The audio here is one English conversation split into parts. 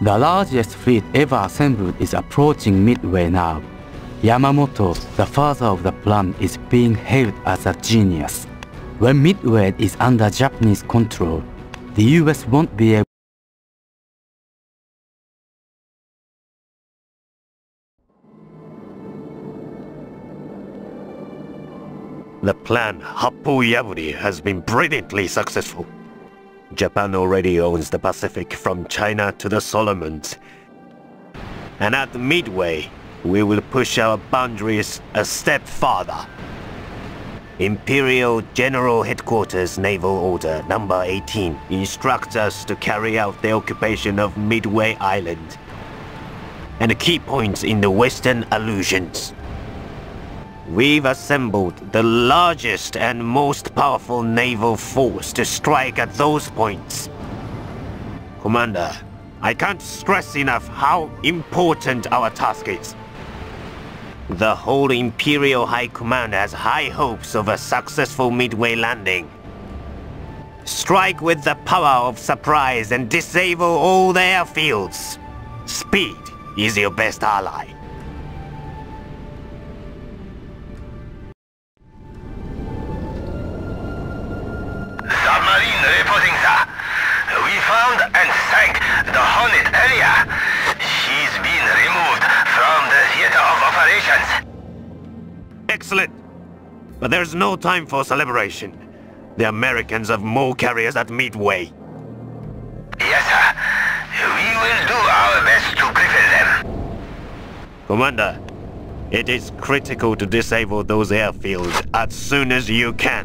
The largest fleet ever assembled is approaching Midway now. Yamamoto, the father of the plan, is being hailed as a genius. When Midway is under Japanese control, the US won't be able. The plan, Happo Yaburi, has been brilliantly successful. Japan already owns the Pacific from China to the Solomons. And at Midway, we will push our boundaries a step farther. Imperial General Headquarters Naval Order Number 18 instructs us to carry out the occupation of Midway Island and key points in the Western Aleutians. We've assembled the largest and most powerful naval force to strike at those points. Commander, I can't stress enough how important our task is. The whole Imperial High Command has high hopes of a successful Midway landing. Strike with the power of surprise and disable all the airfields. Speed is your best ally. Submarine reporting, sir. We found and sank the Hornet earlier. She's been removed from the theater of operations. Excellent! But there's no time for celebration. The Americans have more carriers at Midway. Yes, sir. We will do our best to cripple them. Commander, it is critical to disable those airfields as soon as you can.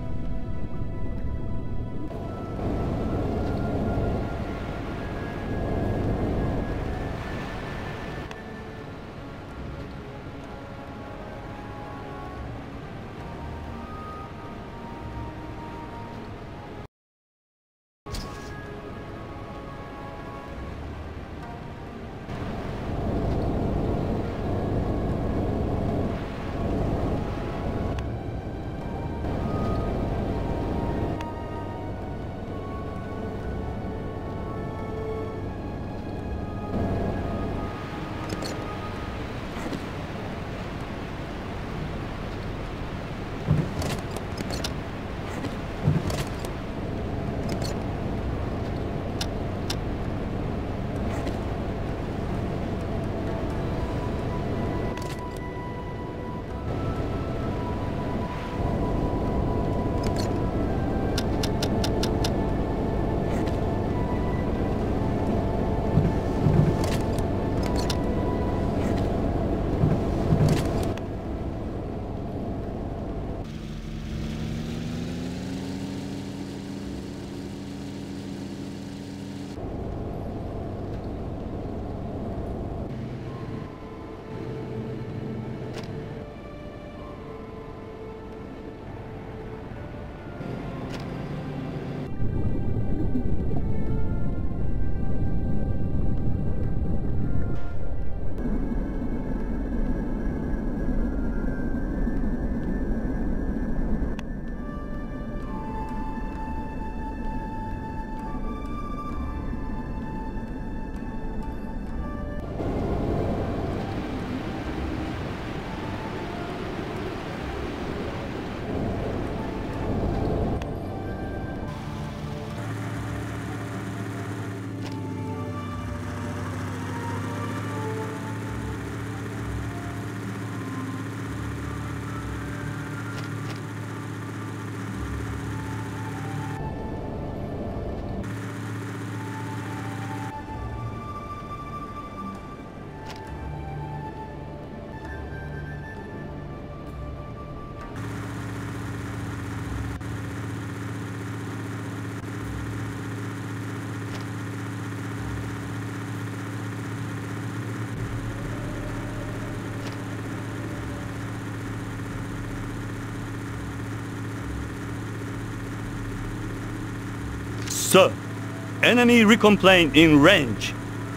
Sir, enemy recon plane in range.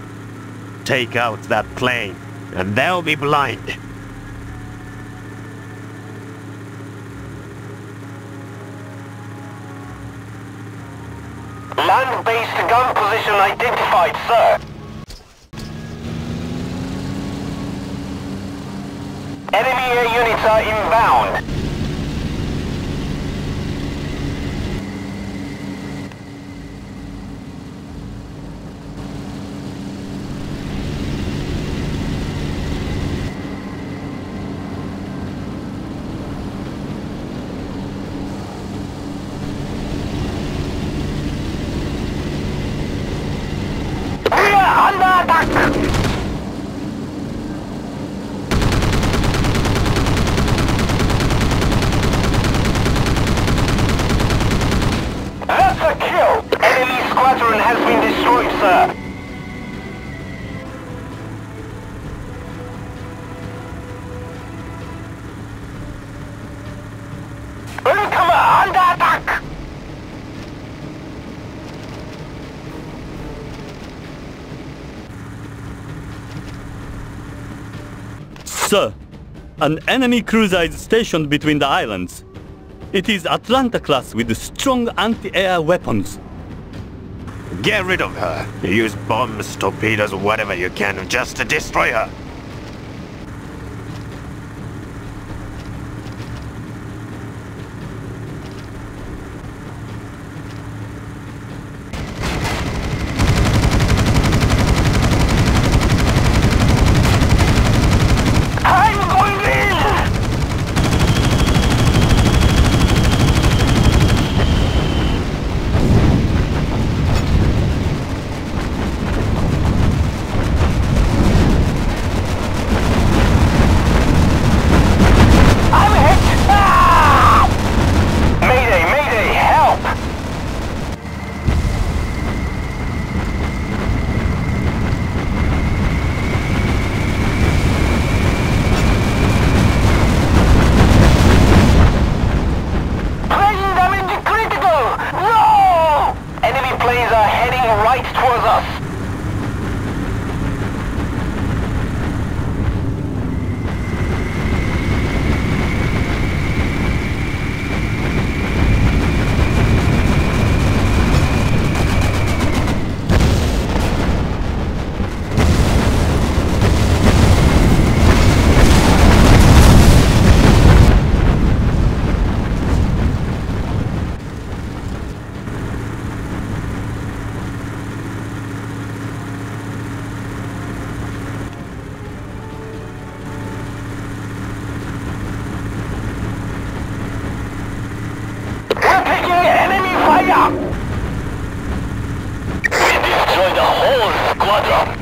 Take out that plane, and they'll be blind. Land-based gun position identified, sir. Enemy air units are inbound. We are under attack! That's a kill! Enemy squadron has been destroyed, sir. Welcome under attack! Sir, an enemy cruiser is stationed between the islands. It is Atlanta class with strong anti-air weapons. Get rid of her. Use bombs, torpedoes, whatever you can just to destroy her. I'm going in! I'm hit! Ah! Mayday, mayday, help! Plane damage critical! No! Enemy planes are heading right towards us. We're taking enemy fire! We destroyed the whole squadron!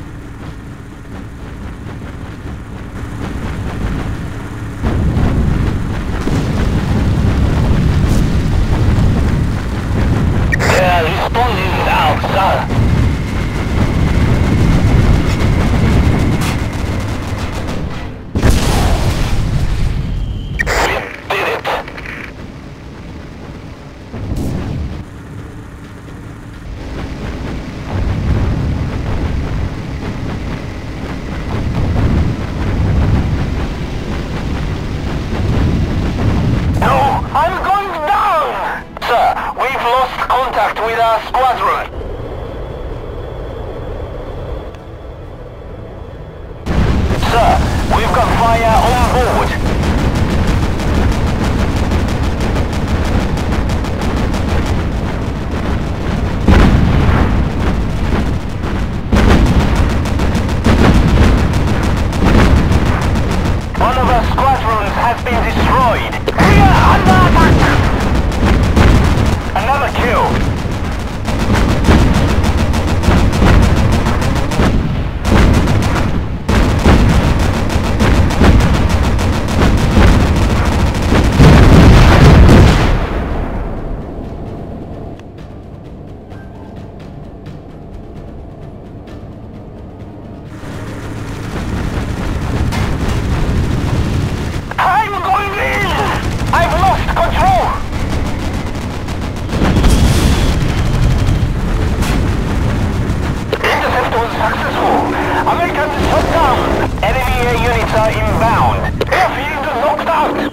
They are responding now, sir. We did it! No, I'm going down! Sir, we've lost contact with our squadron. Sir, we've got fire on board. One of our squadrons has been destroyed. We are under attack! Another kill. I'm going in! I've lost control! Intercept was successful. Americans shot down. Enemy air units are inbound. Airfield knocked out.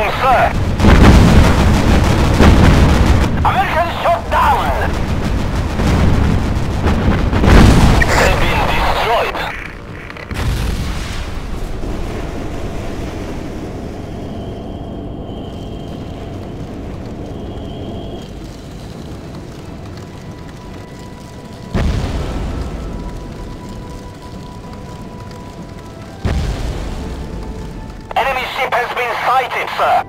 Incoming, sir! American shot down! They've been destroyed! Enemy ship has been sighted, sir!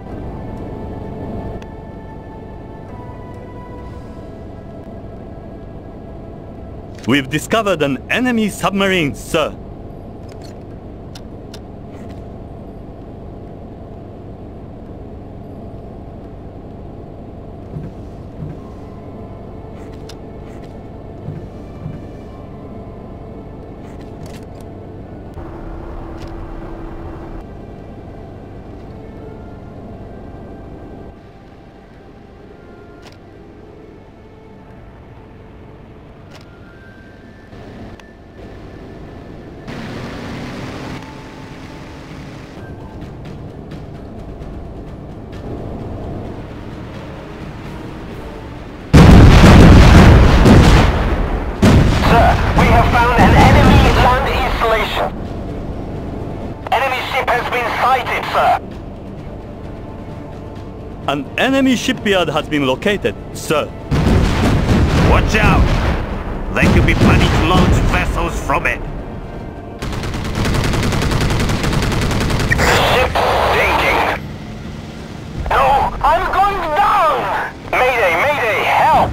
We've discovered an enemy submarine, sir. An enemy shipyard has been located, sir. Watch out! There could be planning to launch vessels from it. Ship sinking! No, I'm going down! Mayday, mayday, help!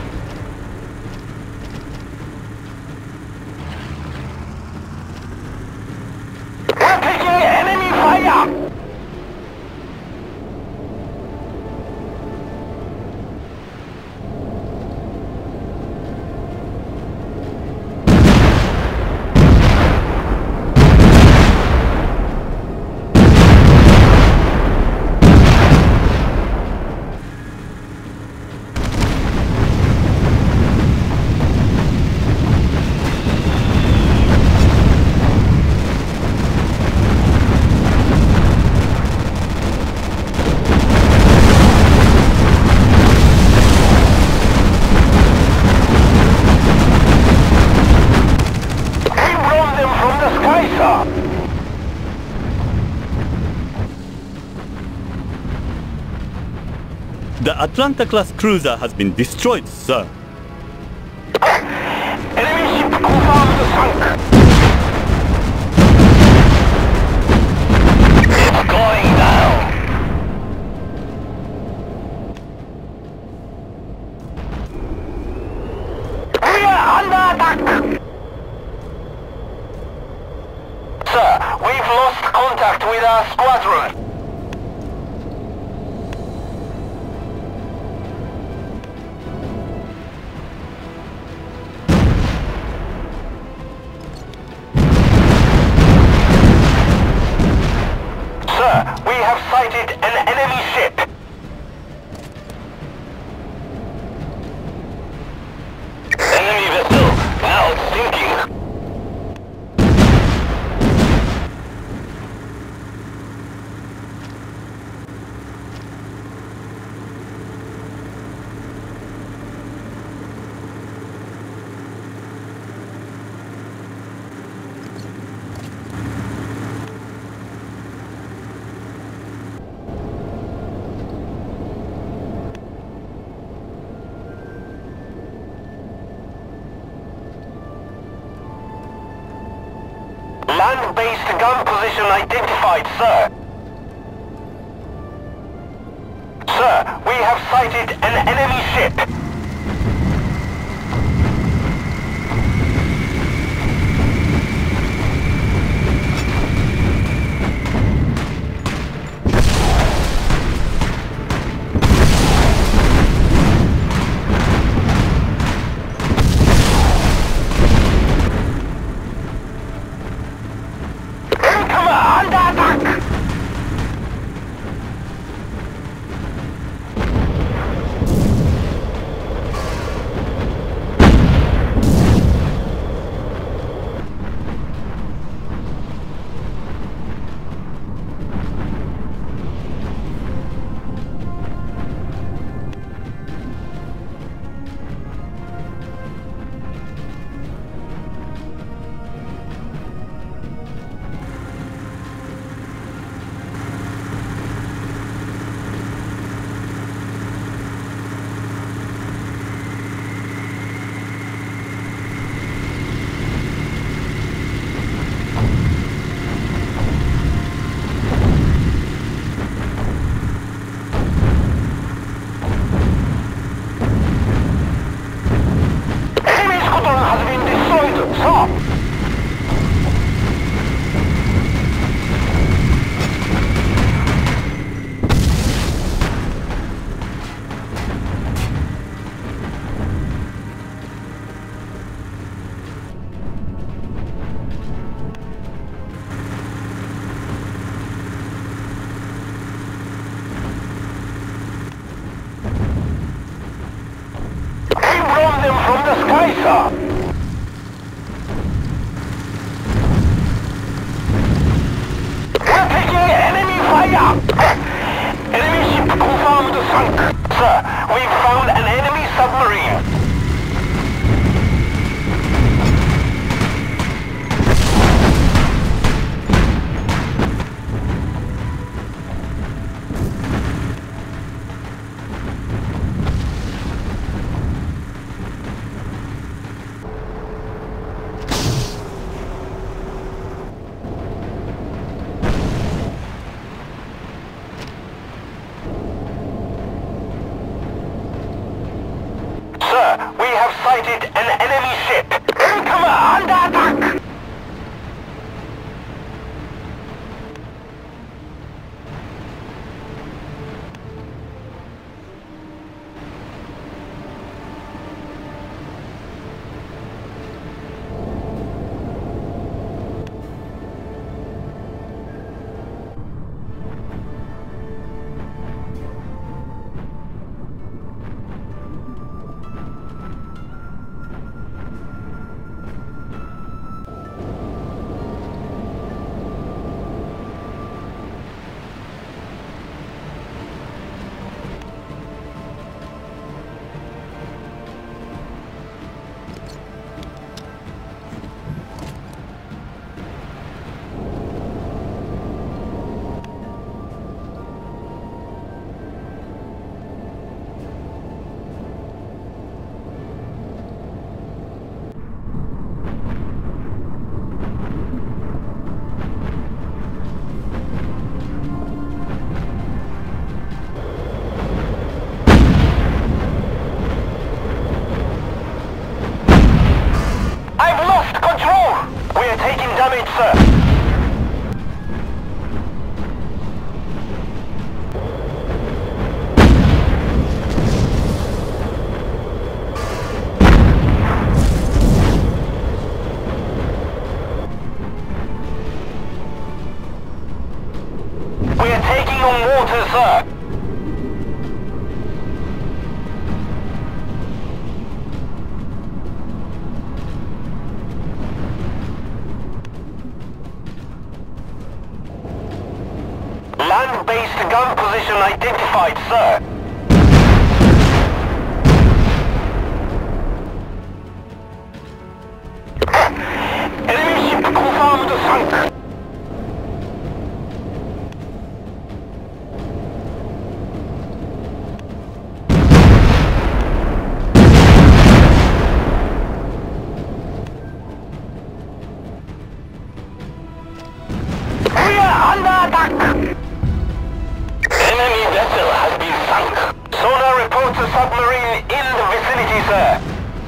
We're taking enemy fire! The Atlanta-class cruiser has been destroyed, sir. Enemy ship confirmed sunk. It's going down. We are under attack. Sir, we've lost contact with our squadron. Sir, we have sighted an enemy ship. Enemy vessel, now sinking. Land-based gun position identified, sir. Sir, we have sighted an enemy ship. Aye, sir. We're taking enemy fire! Enemy ship confirmed sunk. Sir, we've found an enemy submarine. Sir, we have sighted an enemy ship. Come under attack! Damage, sir. We are taking on water, sir. Land-based gun position identified, sir. Enemy ship confirmed sunk. We are under attack! Enemy vessel has been sunk. Sonar reports a submarine in the vicinity, sir.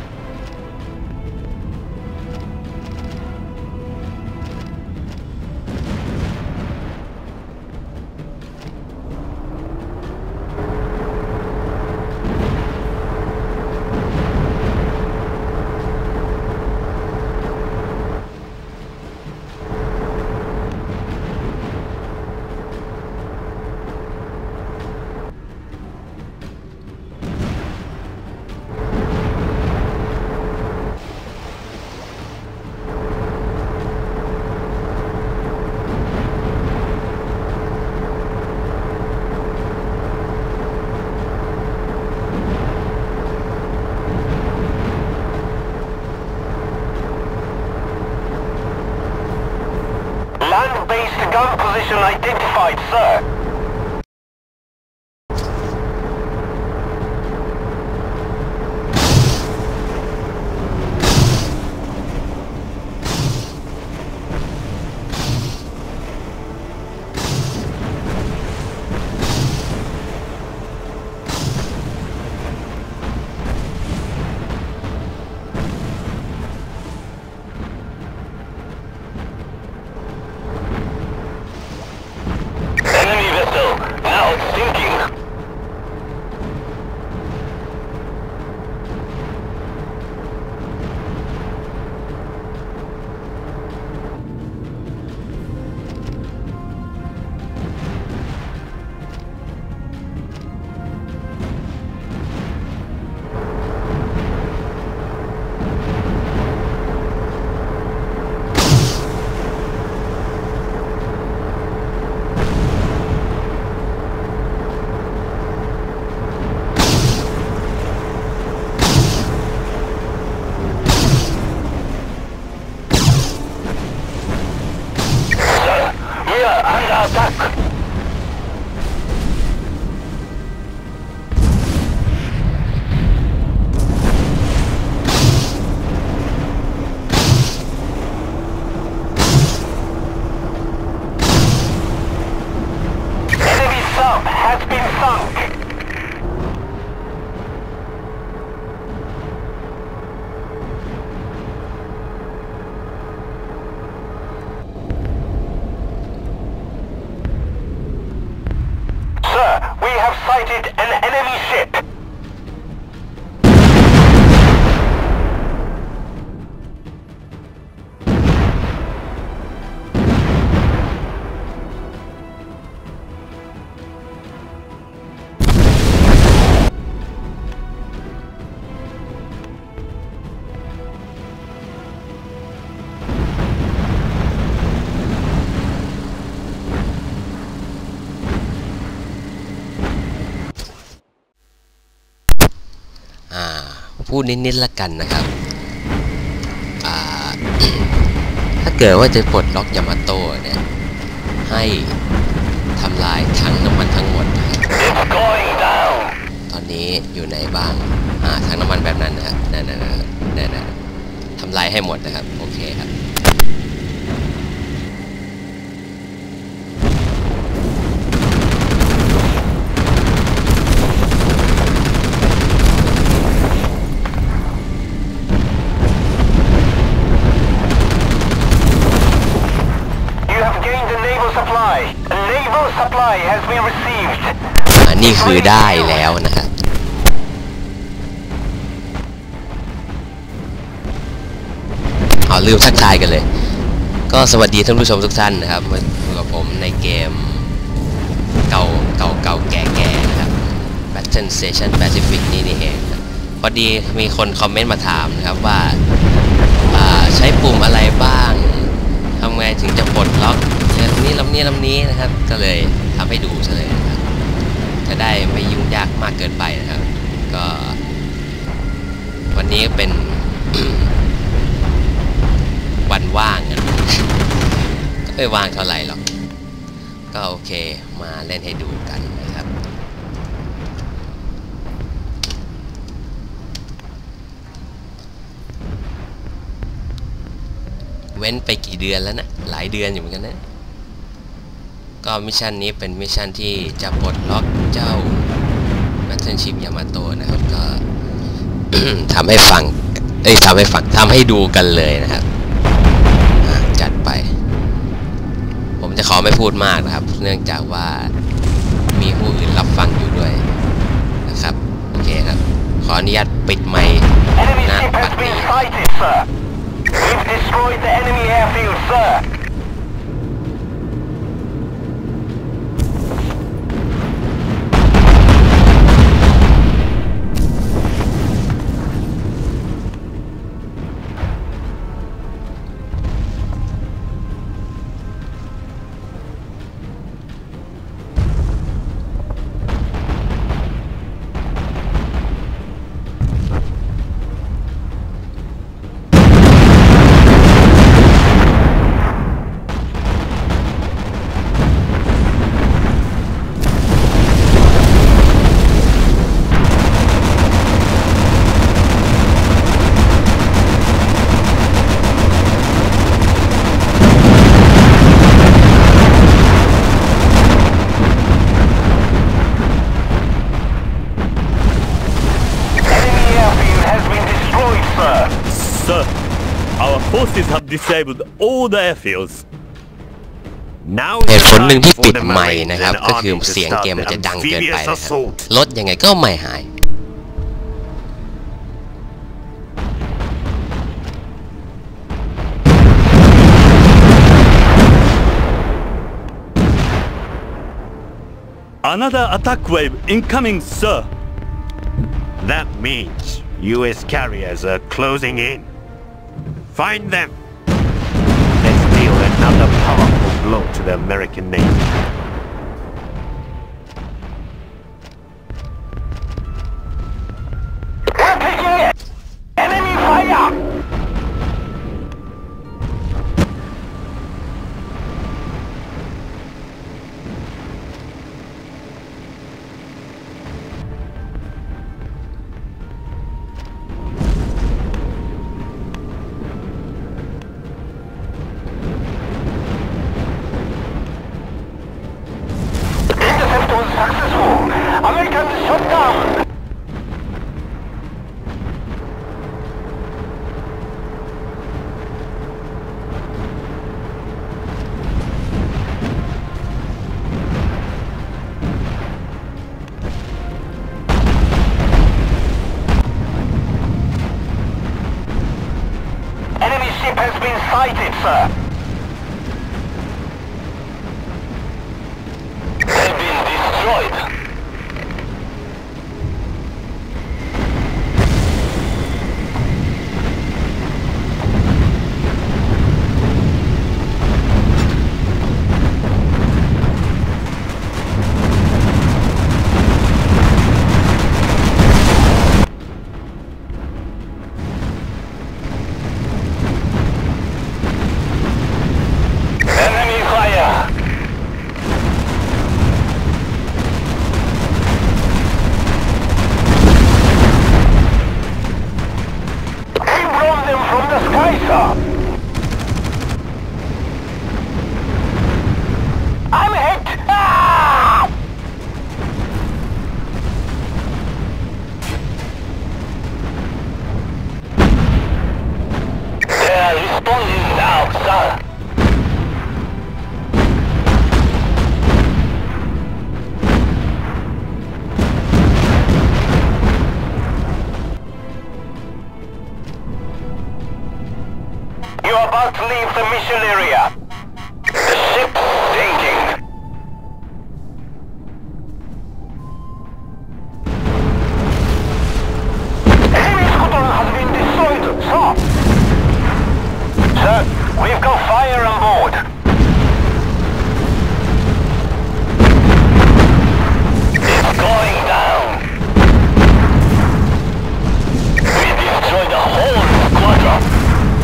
Land-based gun position identified, sir. Enemy We have sighted an enemy ship. พูดนิดๆละกันนะครับถ้าเกิดว่าจะปลดล็อกยามาโต้เนี่ยให้ทำลายถังน้ำมันทั้งหมดนะครับตอนนี้อยู่ไหนบ้างถังน้ำมันแบบนั้นนะครับนั่นทำลายให้หมดนะครับโอเคครับนี่คือได้แล้วนะครับลืมทักทายกันเลยก็สวัสดีท่านผู้ชมทุกท่านนะครับมาอยู่กับผมในเกมเก่าแก่ๆนะครับ Battle Station Pacific นี่เองพอดีมีคนคอมเมนต์มาถามนะครับว่าใช้ปุ่มอะไรบ้างทำไงถึงจะปลดล็อกลำนี้นะครับก็เลยทำให้ดูซะเลยนะครับจะได้ไม่ยุ่งยากมากเกินไปนะครับก็วันนี้เป็น วันว่างกันก็ไม่ว่างเท่าไหร่หรอกก็โอเคมาเล่นให้ดูกันนะครับเว้นไปกี่เดือนแล้วนะหลายเดือนอยู่เหมือนกันนะก็มิชชั่นนี้เป็นมิชชั่นที่จะปลดล็อกเจ้า Battleship Yamato นะครับก็ ทำให้ดูกันเลยนะครับจัดไปผมจะขอไม่พูดมากนะครับเนื่องจากว่ามีผู้อื่นรับฟังอยู่ด้วยนะครับโอเคครับขออนุญาตปิดไมค์นะบัดนี้ We've destroyed the enemy airfield, sir. Our forces have disabled all the airfields. เหตุผลหนึ่งที่ปิดไมค์นะครับก็คือเสียงเกมมันจะดังเกินไปนะครับลดยังไงก็ไม่หาย Another attack wave incoming, sir. That means U.S. carriers are closing in. Find them. Let's deal another powerful blow to the American Navy. We're taking it! Enemy fire! sighted, sir. They've been destroyed. You're about to leave the mission area. The ship's sinking. Enemy squadron has been destroyed, sir. Sir, we've got fire on board. It's going down. We destroyed the whole squadron.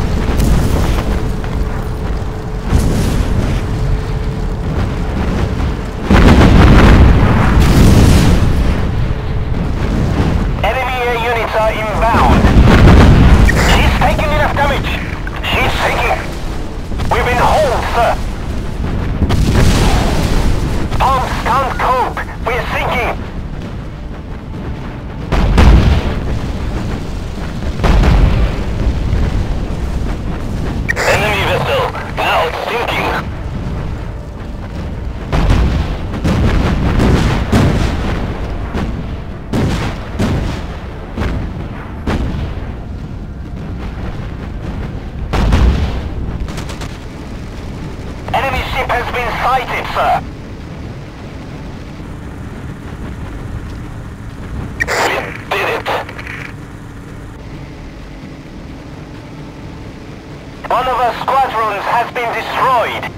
Are inbound. She's taking enough damage. She's sinking. We've been holed, sir. Pumps can't cope. We're sinking. Enemy vessel. Now it's sinking. Has been sighted, sir. We did it. One of our squadrons has been destroyed.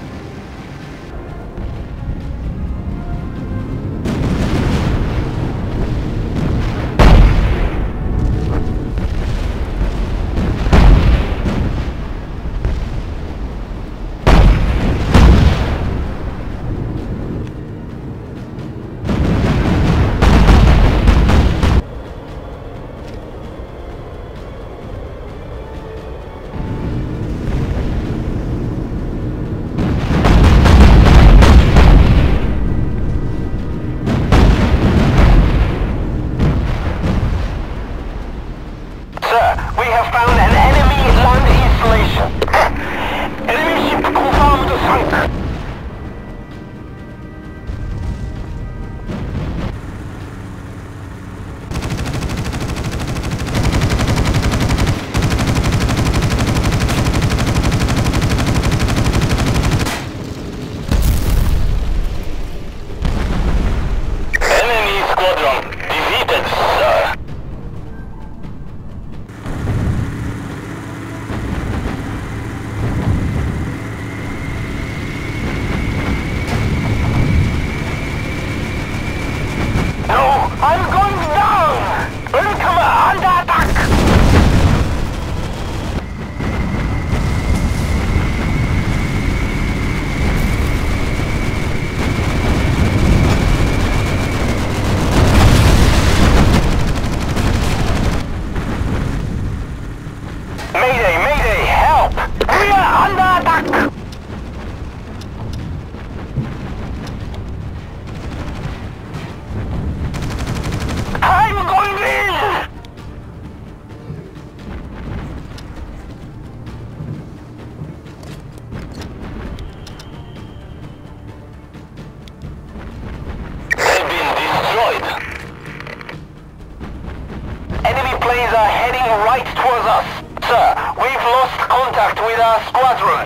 Planes are heading right towards us. Sir, We've lost contact with our squadron.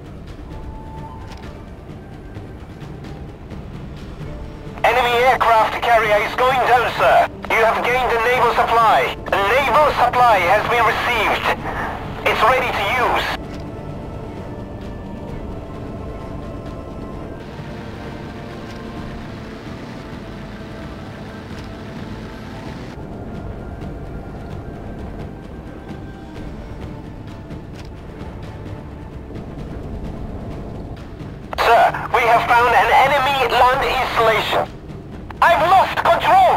Enemy aircraft carrier is going down, sir. You have gained a naval supply. A naval supply has been received. It's ready to use. Sir, we have found an enemy land installation. I've lost control!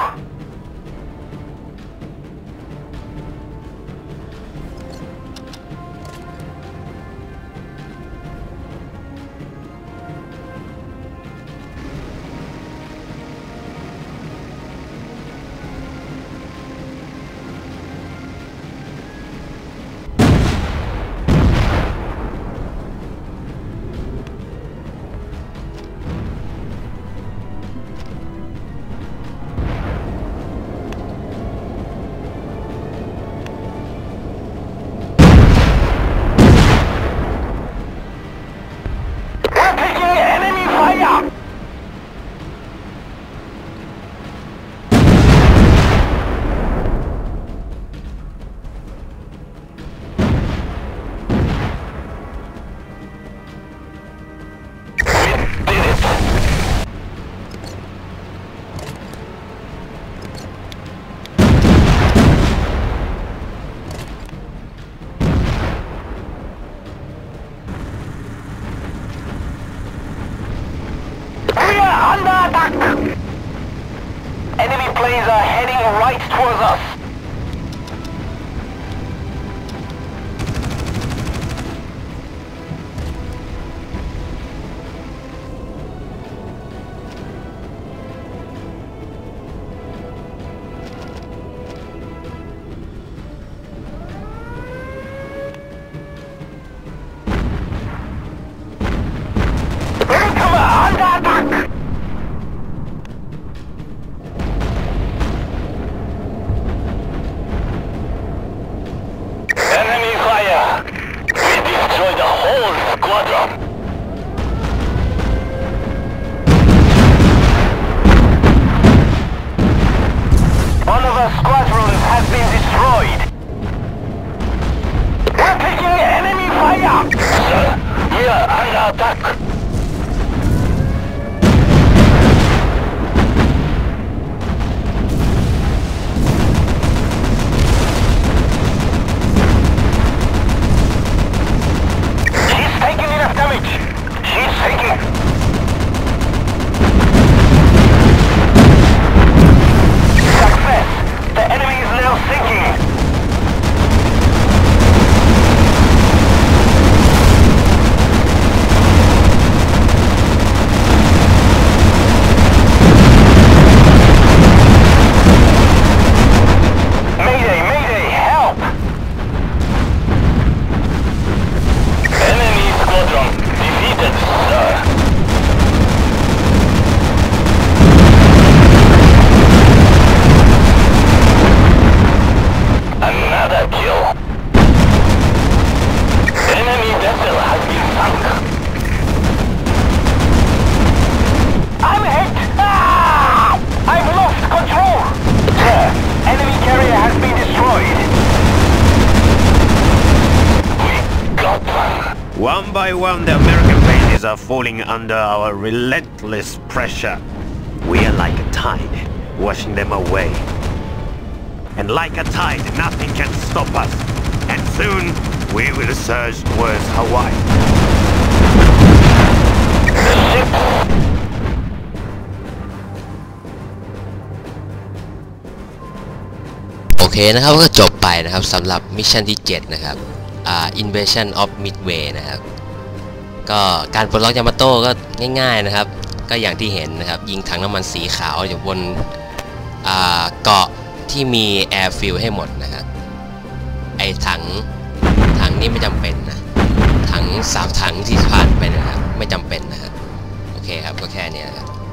Enemy planes are heading right towards us. One by one, the American bases are falling under our relentless pressure. We are like a tide, washing them away. And like a tide, nothing can stop us. And soon, we will surge towards Hawaii. The ship! โอเคนะครับก็จบไปนะครับสำหรับมิชชั่นที่ 7 นะครับInvasion of Midway นะครับก็การปลดล็อกยามาโต้ก็ง่ายๆนะครับก็อย่างที่เห็นนะครับยิงถังน้ำมันสีขาวอยู่บนเกาะที่มีแอร์ฟิลให้หมดนะครับไอถังนี้ไม่จำเป็นนะถัง3 ถังที่ผ่านไปนะครับไม่จำเป็นนะครับโอเคครับก็แค่นี้นะครับ